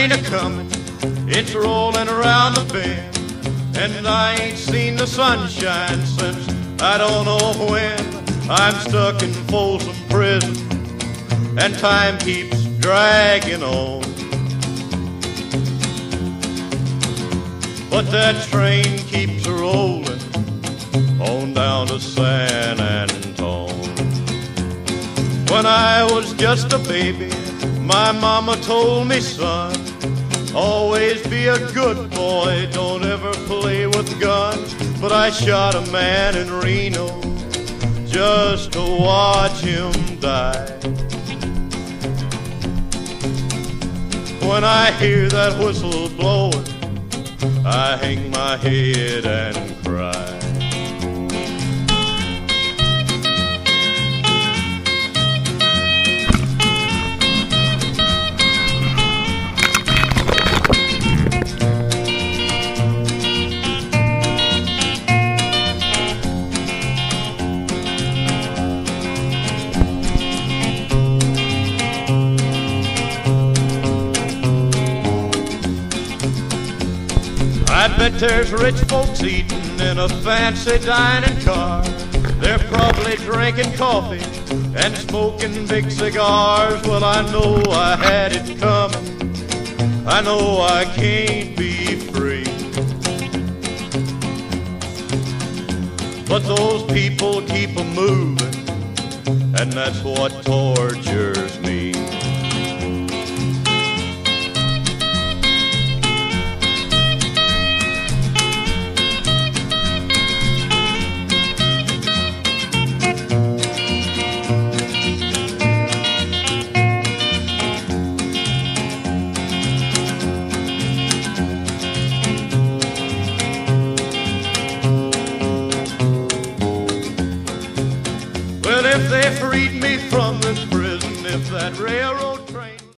train a-comin', it's rollin' around the bend, and I ain't seen the sunshine since I don't know when. I'm stuck in Folsom Prison, and time keeps dragging on. But that train keeps rollin' on down to San Antone. When I was just a baby, my mama told me, son, always be a good boy, don't ever play with guns. But I shot a man in Reno just to watch him die. When I hear that whistle blowing, I hang my head and cry. I bet there's rich folks eating in a fancy dining car. They're probably drinking coffee and smoking big cigars. Well, I know I had it coming, I know I can't be free. But those people keep a moving, and that's what tortures me. Well, if they freed me from this prison, if that railroad